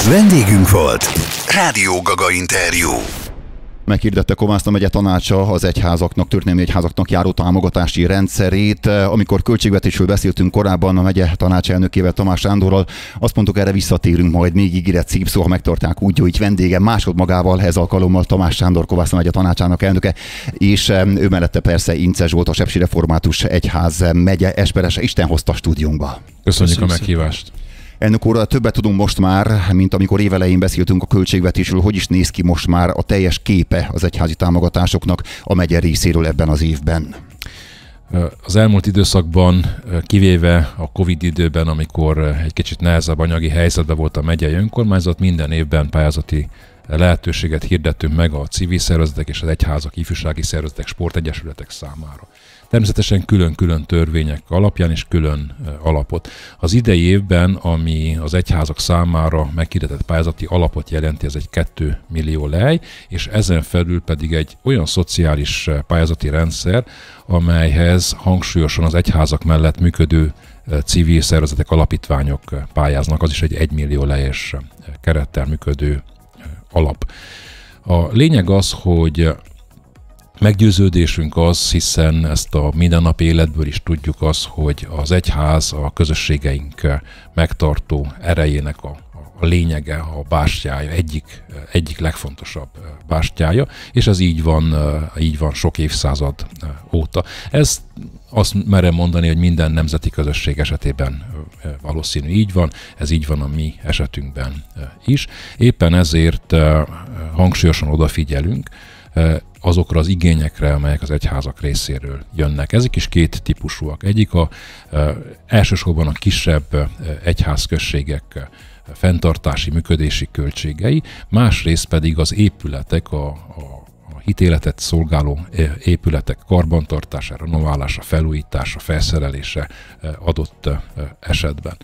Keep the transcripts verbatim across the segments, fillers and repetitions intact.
Vendégünk volt Rádió Gaga interjú. Meghirdette Kovászna megye tanácsa az egyházaknak, történelmi egyházaknak járó támogatási rendszerét. Amikor költségvetésről beszéltünk korábban a megye tanácselnökével, Tamás Sándorral, azt mondtuk, erre visszatérünk majd, még ígéret szép szó, ha megtartják úgy, hogy vendégem másodmagával ez alkalommal Tamás Sándor, Kovászna megye tanácsának elnöke, és ő mellette persze Ince Zsolt, a Sepsi Református Egyház megye esperese. Isten hozta a stúdiónkba. Köszönjük a meghívást. Elnök úr, többet tudunk most már, mint amikor évelején beszéltünk a költségvetésről. Hogy is néz ki most már a teljes képe az egyházi támogatásoknak a megye részéről ebben az évben? Az elmúlt időszakban, kivéve a Covid időben, amikor egy kicsit nehezebb anyagi helyzetben volt a megyei önkormányzat, minden évben pályázati lehetőséget hirdettünk meg a civil szervezetek és az egyházak, ifjúsági szervezetek, sportegyesületek számára. Természetesen külön-külön törvények alapján és külön alapot. Az idei évben, ami az egyházak számára meghirdetett pályázati alapot jelenti, ez egy két millió lej, és ezen felül pedig egy olyan szociális pályázati rendszer, amelyhez hangsúlyosan az egyházak mellett működő civil szervezetek, alapítványok pályáznak, az is egy egy millió lejes kerettel működő alap. A lényeg az, hogy meggyőződésünk az, hiszen ezt a mindennapi életből is tudjuk az, hogy az egyház a közösségeink megtartó erejének a, a lényege, a bástyája, egyik, egyik legfontosabb bástyája, és ez így van, így van sok évszázad óta. Ez azt merem mondani, hogy minden nemzeti közösség esetében valószínű így van, ez így van a mi esetünkben is. Éppen ezért hangsúlyosan odafigyelünk azokra az igényekre, amelyek az egyházak részéről jönnek. Ezek is két típusúak. Egyik a e, elsősorban a kisebb e, egyházközségek fenntartási, működési költségei, másrészt pedig az épületek, a, a, a hitéletet szolgáló épületek karbantartása, renoválása, felújítása, felszerelése adott esetben.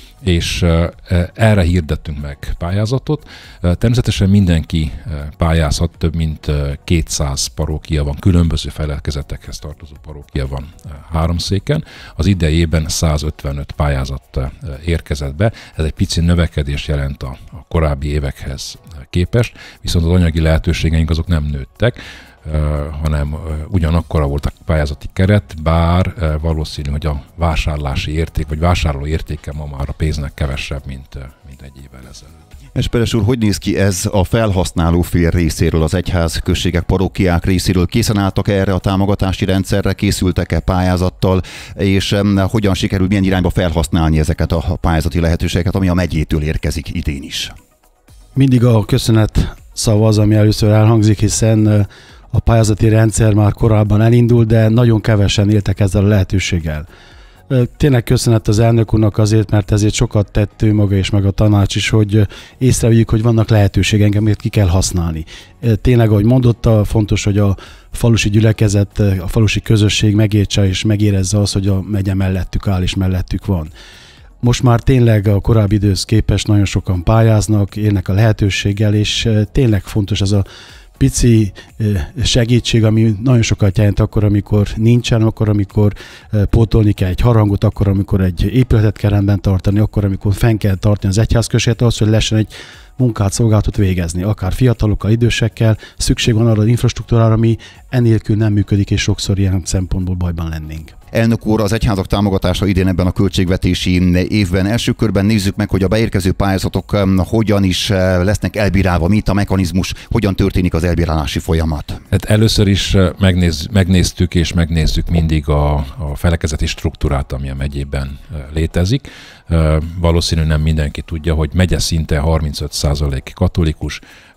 És erre hirdettünk meg pályázatot. Természetesen mindenki pályázhat, több mint kétszáz parókia van, különböző felekezetekhez tartozó parókia van Háromszéken. Az idejében százötvenöt pályázat érkezett be, ez egy pici növekedés jelent a korábbi évekhez képest, viszont az anyagi lehetőségeink azok nem nőttek, Uh, hanem uh, ugyanakkora volt a pályázati keret, bár uh, valószínű, hogy a vásárlási érték, vagy vásárló értéke ma már a pénznek kevesebb, mint, uh, mint egy évvel ezelőtt. Esperes úr, hogy néz ki ez a felhasználó fél részéről, az egyház, községek, parókiák részéről? Készen álltak erre a támogatási rendszerre, készültek-e pályázattal, és um, hogyan sikerül, milyen irányba felhasználni ezeket a pályázati lehetőségeket, ami a megyétől érkezik idén is? Mindig a köszönet szava az, ami először elhangzik, hiszen a pályázati rendszer már korábban elindult, de nagyon kevesen éltek ezzel a lehetőséggel. Tényleg köszönet az elnök úrnak azért, mert ezért sokat tett ő maga és meg a tanács is, hogy észrevegyük, hogy vannak lehetőségek, amit ki kell használni. Tényleg, ahogy mondotta, fontos, hogy a falusi gyülekezet, a falusi közösség megértse és megérezze azt, hogy a megye mellettük áll és mellettük van. Most már tényleg a korábbi időhöz képest nagyon sokan pályáznak, élnek a lehetőséggel, és tényleg fontos ez a pici segítség, ami nagyon sokat jelent akkor, amikor nincsen, akkor, amikor pótolni kell egy harangot, akkor, amikor egy épületet kell rendben tartani, akkor, amikor fenn kell tartani az egyházközséget, ahhoz, hogy lehessen egy munkát, szolgálatot végezni. Akár fiatalokkal, idősekkel, szükség van arra az infrastruktúrára, ami enélkül nem működik, és sokszor ilyen szempontból bajban lennénk. Elnök úr, az egyházak támogatása idén ebben a költségvetési évben. Első körben nézzük meg, hogy a beérkező pályázatok hogyan is lesznek elbírálva, mit a mechanizmus, hogyan történik az elbírálási folyamat. Hát először is megnéz, megnéztük és megnézzük mindig a, a felekezeti struktúrát, ami a megyében létezik. Valószínű nem mindenki tudja, hogy megye szinte harmincöt százalék katolikus,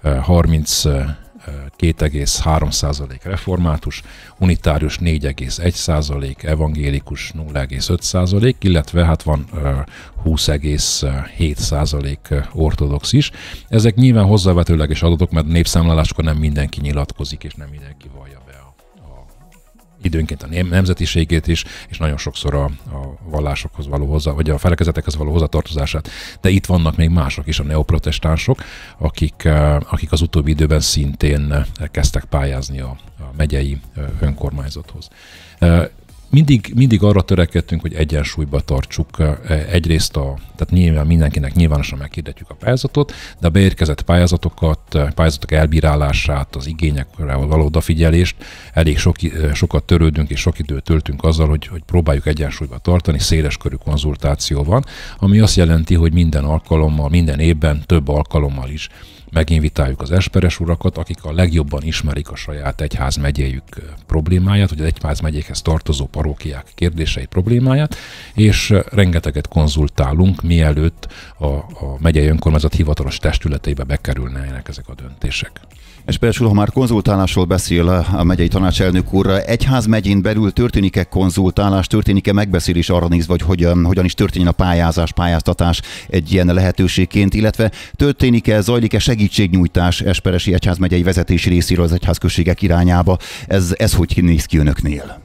harminckét egész három százalék református, unitárius négy egész egy százalék, evangélikus nulla egész öt százalék, illetve hát van húsz egész hét százalék ortodox is. Ezek nyilván hozzávetőleges adatok, mert népszámláláskor nem mindenki nyilatkozik, és nem mindenki vallja be a, a időnként a nemzetiségét is, és nagyon sokszor a, a vallásokhoz való hozzá, vagy a felekezetekhez való hozzatartozását. De itt vannak még mások is, a neoprotestánsok, akik, akik az utóbbi időben szintén kezdtek pályázni a, a megyei önkormányzathoz. mindig, mindig arra törekedtünk, hogy egyensúlyba tartsuk egyrészt a, tehát nyilván mindenkinek nyilvánosan meghirdetjük a pályázatot, de a beérkezett pályázatokat, pályázatok elbírálását, az igényekre való odafigyelést elég sok, sokat törődünk és sok időt töltünk azzal, hogy, hogy próbáljuk egyensúlyba tartani, széleskörű konzultáció van, ami azt jelenti, hogy minden alkalommal, minden évben, több alkalommal is meginvitáljuk az esperes urakat, akik a legjobban ismerik a saját egyházmegyéjük problémáját, vagy az egyházmegyékhez tartozó parókiák kérdéseit, problémáját, és rengeteget konzultálunk, mielőtt a, a megyei önkormányzat hivatalos testületeibe bekerülnének ezek a döntések. Esperes úr, ha már konzultálásról beszél a megyei tanácselnök úr, egyházmegyén belül történik-e konzultálás, történik-e megbeszélés arra nézve, hogy hogyan, hogyan is történjen a pályázás, pályáztatás egy ilyen lehetőségként, illetve történik-e, zajlik-e segítségnyújtás Esperesi egyházmegyei vezetési részéről az egyházközségek irányába? Ez, ez hogy néz ki önöknél?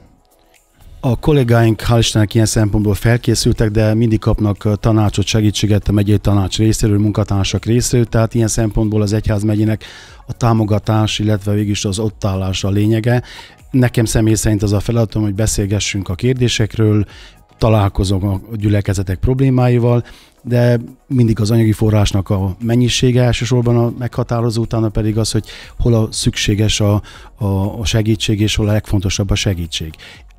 A kollégáink hál' Istennek ilyen szempontból felkészültek, de mindig kapnak tanácsot, segítséget a megyei tanács részéről, munkatársak részéről, tehát ilyen szempontból az egyházmegyének a támogatás, illetve végülis az ott állás a lényege. Nekem személy szerint az a feladatom, hogy beszélgessünk a kérdésekről, találkozom a gyülekezetek problémáival, de mindig az anyagi forrásnak a mennyisége elsősorban a meghatározó, utána pedig az, hogy hol a szükséges a, a, a segítség, és hol a legfontosabb a segítség.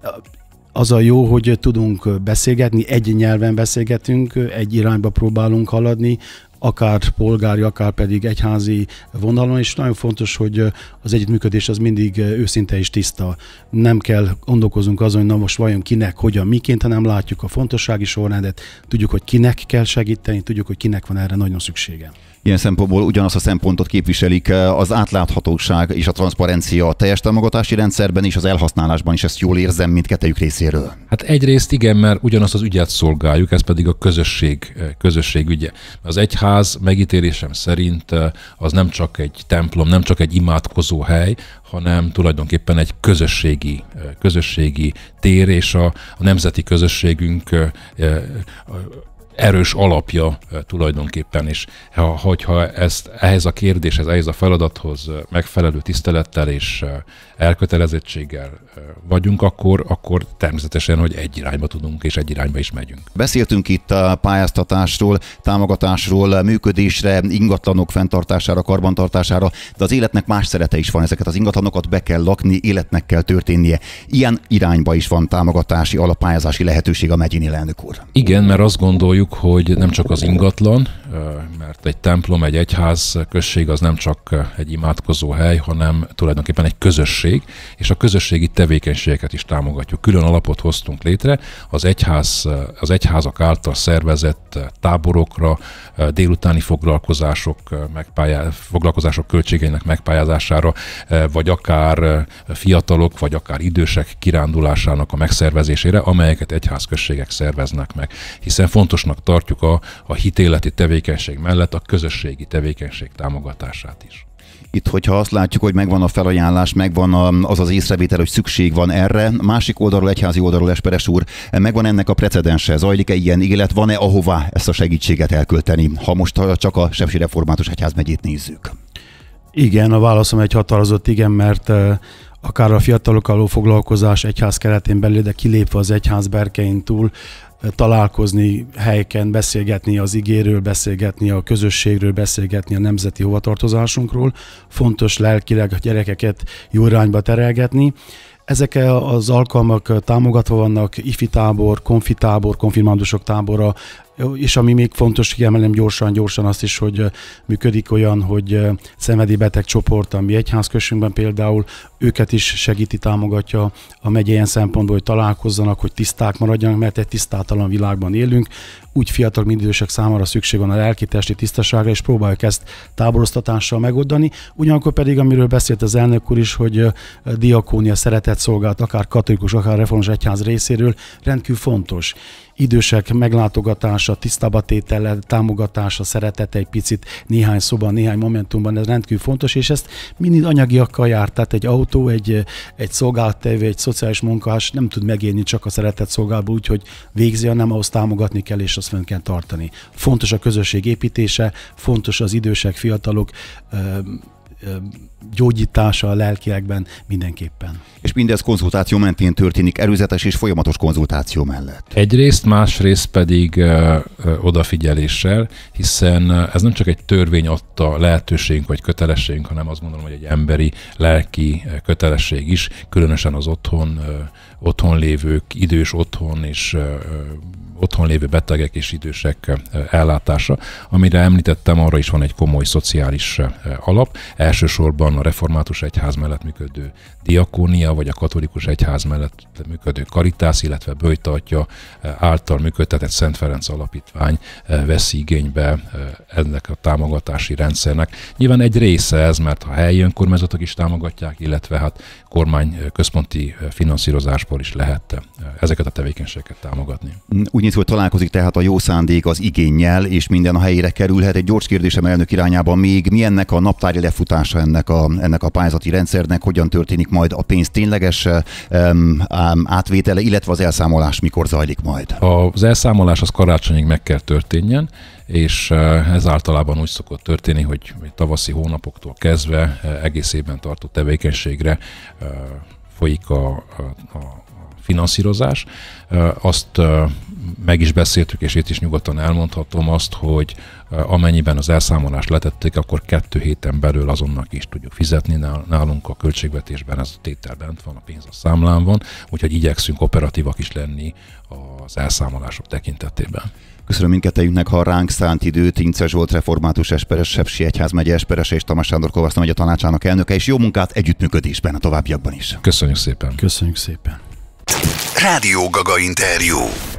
Az a jó, hogy tudunk beszélgetni, egy nyelven beszélgetünk, egy irányba próbálunk haladni, akár polgári, akár pedig egyházi vonalon, és nagyon fontos, hogy az együttműködés az mindig őszinte és tiszta. Nem kell gondolkozunk azon, hogy na most vajon kinek, hogyan, miként, hanem látjuk a fontossági sorrendet, tudjuk, hogy kinek kell segíteni, tudjuk, hogy kinek van erre nagyon szüksége. Ilyen szempontból ugyanazt a szempontot képviselik az átláthatóság és a transzparencia a teljes támogatási rendszerben és az elhasználásban is, ezt jól érzem mindkettejük részéről. Hát egyrészt igen, mert ugyanazt az ügyet szolgáljuk, ez pedig a közösség, közösség ügye. Az egyház megítélésem szerint az nem csak egy templom, nem csak egy imádkozó hely, hanem tulajdonképpen egy közösségi, közösségi tér, és a, a nemzeti közösségünk erős alapja tulajdonképpen is. Hogyha ezt, ehhez a kérdéshez, ehhez a feladathoz megfelelő tisztelettel és elkötelezettséggel vagyunk, akkor, akkor természetesen, hogy egy irányba tudunk, és egy irányba is megyünk. Beszéltünk itt a pályáztatásról, támogatásról, működésre, ingatlanok fenntartására, karbantartására, de az életnek más szerete is van. Ezeket az ingatlanokat be kell lakni, életnek kell történnie. Ilyen irányba is van támogatási, alapályázási lehetőség a megyénél, elnök úr. Igen, mert azt gondoljuk, hogy nem csak az ingatlan, mert egy templom, egy egyház község az nem csak egy imádkozó hely, hanem tulajdonképpen egy közösség, és a közösségi tevékenységeket is támogatjuk. Külön alapot hoztunk létre az egyház, az egyházak által szervezett táborokra, délutáni foglalkozások, megpályá, foglalkozások költségeinek megpályázására, vagy akár fiatalok, vagy akár idősek kirándulásának a megszervezésére, amelyeket egyházközségek szerveznek meg. Hiszen fontosnak tartjuk a, a hitéleti tevékenység mellett a közösségi tevékenység támogatását is. Itt, hogyha azt látjuk, hogy megvan a felajánlás, megvan az az észrevétel, hogy szükség van erre, másik oldalról, egyházi oldalról, Esperes úr, megvan ennek a precedense, zajlik-e ilyen élet, van-e ahová ezt a segítséget elkölteni, ha most csak a Sepsi Református Egyházmegyét nézzük? Igen, a válaszom egy határozott igen, mert akár a fiatalokkal való foglalkozás egyház keretén belül, de kilépve az egyház berkein túl, találkozni helyeken, beszélgetni az igéről, beszélgetni a közösségről, beszélgetni a nemzeti hovatartozásunkról. Fontos lelkileg a gyerekeket jó irányba terelgetni. Ezek az alkalmak támogatva vannak, ifi tábor, konfi tábor, konfirmándusok tábora, és ami még fontos, hogy emelem gyorsan, gyorsan azt is, hogy működik olyan, hogy szenvedélybeteg csoport, ami egyházközségben például, őket is segíti, támogatja a megye ilyen szempontból, hogy találkozzanak, hogy tiszták maradjanak, mert egy tisztátalan világban élünk. Úgy fiatal, mint idősek számára szükség van a lelki-testi tisztaságra, és próbáljuk ezt táboroztatással megoldani. Ugyanakkor pedig, amiről beszélt az elnök úr is, hogy diakónia, szeretet szolgálat, akár katolikus, akár református egyház részéről rendkívül fontos. Idősek meglátogatása, tisztába tétele, támogatása, szeretete egy picit néhány szóban, néhány momentumban, ez rendkívül fontos, és ezt mindig anyagiakkal jár. Tehát egy autó, egy, egy szolgálattevő, egy szociális munkás nem tud megélni csak a szeretet szolgálatból, úgyhogy végzi, hanem ahhoz támogatni kell, és azt fenn kell tartani. Fontos a közösség építése, fontos az idősek, fiatalok gyógyítása a lelkiekben mindenképpen. És mindez konzultáció mentén történik, előzetes és folyamatos konzultáció mellett. Egyrészt, másrészt pedig ö, ö, odafigyeléssel, hiszen ez nem csak egy törvény adta lehetőségünk vagy kötelességünk, hanem azt gondolom, hogy egy emberi, lelki kötelesség is, különösen az otthon, ö, otthon lévők, idős otthon és ö, otthon lévő betegek és idősek ellátása. Amire említettem, arra is van egy komoly szociális alap. Elsősorban a református egyház mellett működő diakónia, vagy a katolikus egyház mellett működő Caritas, illetve Böjtatya által működtetett Szent Ferenc Alapítvány veszi igénybe ennek a támogatási rendszernek. Nyilván egy része ez, mert a helyi önkormányzatok is támogatják, illetve hát kormány központi finanszírozásból is lehet ezeket a tevékenységeket támogatni. Úgy néz, hogy találkozik tehát a jó szándék az igénnyel, és minden a helyére kerülhet. Egy gyors kérdésem elnök irányában még, mi ennek a naptári lefutása ennek a, ennek a pályázati rendszernek, hogyan történik majd a pénz tényleges um, átvétele, illetve az elszámolás mikor zajlik majd? Az elszámolás az karácsonyig meg kell történjen, és ez általában úgy szokott történni, hogy tavaszi hónapoktól kezdve egész évben tartó tevékenységre folyik a, a, a finanszírozás. Azt meg is beszéltük, és itt is nyugodtan elmondhatom azt, hogy amennyiben az elszámolást letették, akkor kettő héten belül azonnal ki is tudjuk fizetni. Nálunk a költségvetésben ez a tétel bent van, a pénz a számlán van, úgyhogy igyekszünk operatívak is lenni az elszámolások tekintetében. Köszönöm mindkettejünknek, ha ránk szánt időt. Ince Zsolt, református esperes, Sepsi egyházmegye esperese, és Tamás Sándor Kovaszna megye tanácsának elnöke, és jó munkát együttműködésben a továbbiakban is. Köszönjük szépen. Köszönjük szépen. Rádió Gaga interjú.